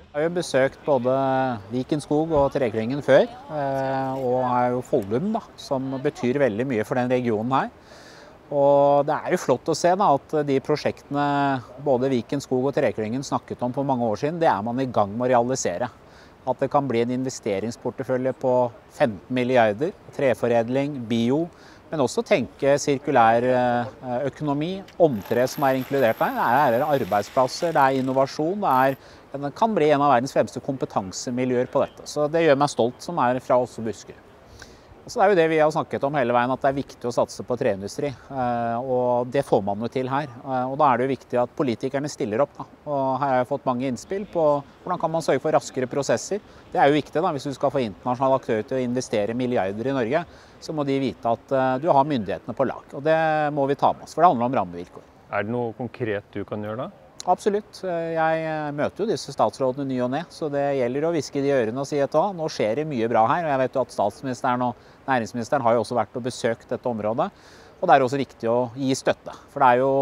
Jeg har jo besøkt både Viken Skog og Treklyngen før, og er jo Follum da, som betyr veldig mye for den regionen her. Og det er jo flott å se da, at de prosjektene både Viken Skog og Treklyngen snakket om for mange år siden, det er man i gang med å realisere. At det kan bli en investeringsportefølje på 15 milliarder, treforedling, bio, men også tenke sirkulær økonomi, omtre som er inkludert der. Det er arbeidsplasser, det er innovasjon, det kan bli en av verdens fremste kompetansemiljøer på dette. Så det gjør meg stolt som er fra Oslo Buskerud. Så det er jo det vi har snakket om hele veien, at det er viktig å satse på treindustri. Og det får man jo til her. Og da er det jo viktig at politikerne stiller opp. Og her har jeg fått mange innspill på hvordan kan man sørge for raskere prosesser. Det er jo viktig da, hvis du skal få internasjonale aktører til å investere milliarder i Norge, så må de vite at du har myndighetene på lag. Og det må vi ta med oss, for det handler om rammevilkår. Er det noe konkret du kan gjøre da? Absolutt. Jeg møter jo disse statsrådene ny og ne, så det gjelder å hviske de ørene og si at nå skjer det mye bra her. Og jeg vet jo at statsministeren og næringsministeren har jo også vært og besøkt dette området. Og det er også viktig å gi støtte. For det er jo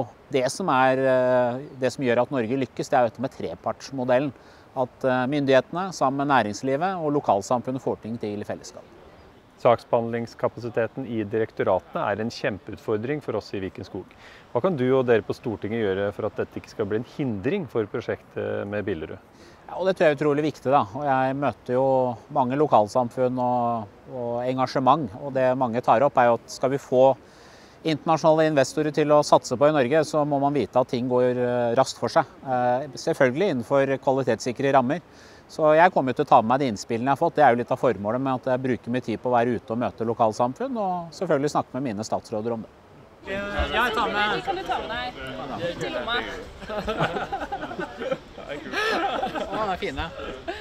det som gjør at Norge lykkes, det er jo dette med trepartsmodellen. At myndighetene sammen med næringslivet og lokalsamfunnet får ting til i fellesskap. Saksbehandlingskapasiteten i direktoratene er en kjempeutfordring for oss i Viken Skog. Hva kan du og dere på Stortinget gjøre for at dette ikke skal bli en hindring for prosjektet med Billerud? Ja, og det tror jeg er utrolig viktig da. Og jeg møter jo mange lokalsamfunn og engasjement. Og det mange tar opp er jo at skal vi få internasjonale investorer til å satse på i Norge, så må man vite at ting går raskt for seg. Selvfølgelig innenfor kvalitetssikre rammer. Så jeg kommer til å ta med meg de innspillene jeg har fått. Det er jo litt av formålet med at jeg bruker mye tid på å være ute og møte lokalsamfunn, og selvfølgelig snakke med mine statsråder om det. Jeg tar med. De kan du ta med deg til lomma. Å, den er fine.